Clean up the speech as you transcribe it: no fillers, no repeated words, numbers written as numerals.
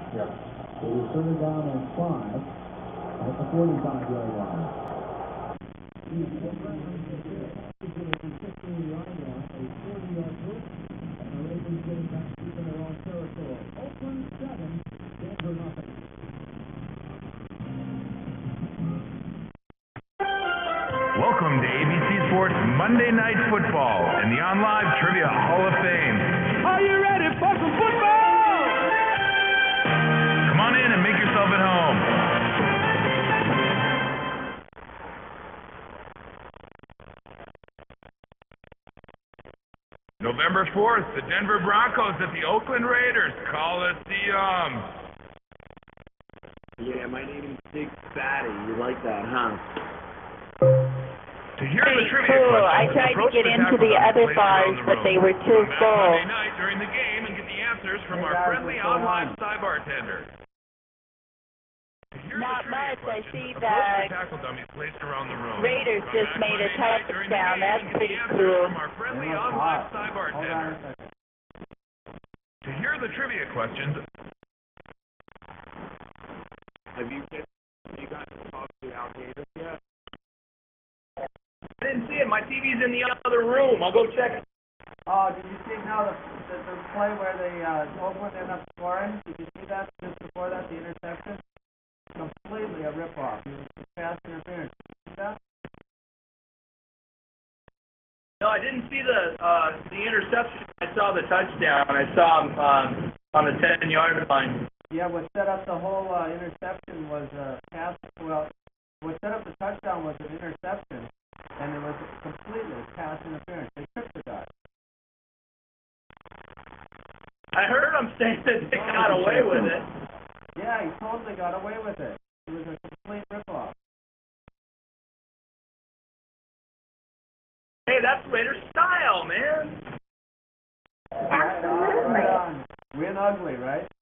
Yep. So we're further down on 5 at the 45-yard line. He's the 15-yard line, a 40-yard push, and the Ravens getting back deep in their own territory. Oakland 7, Denver nothing. Welcome to ABC Sports Monday Night Football and the OnLive Trivia Hall of Fame. Are you ready for some football? Come on in and make yourself at home. November 4th, the Denver Broncos at the Oakland Raiders Coliseum. Yeah, my name is Big Fatty. You like that, huh? To hear the trivia cool. questions, I tried to approach get the into tackle the dummy other placed around bars, the but room. they were too Come back full. Monday night during the game and get the answers from our friendly OnLive Sci Bartender. To hear Not the trivia much. I questions, see approach that the tackle dummies placed around the room. Raiders Come just back made a Monday night during the touchdown. game That's and get pretty the answers cool. from our friendly OnLive Sci Bartender. To hear the trivia questions, Have you guys talked to Al Davis yet? I didn't see it. My TV's in the other room. I'll go check it. Oh, did you see now the play where they Oakland ended up scoring? Did you see that just before that, the interception? Completely a ripoff. It was pass interference. Did you see that? No, I didn't see the interception. I saw the touchdown. I saw him on the 10-yard line. Yeah, what set up the whole interception was a pass. Well, what set up the touchdown was an interception, and it was completely pass interference. They tripped the guy. I heard him saying that they got away with it. Yeah, he totally got away with it. It was a complete ripoff. Hey, that's Raider style, man. Absolutely. Win ugly, right?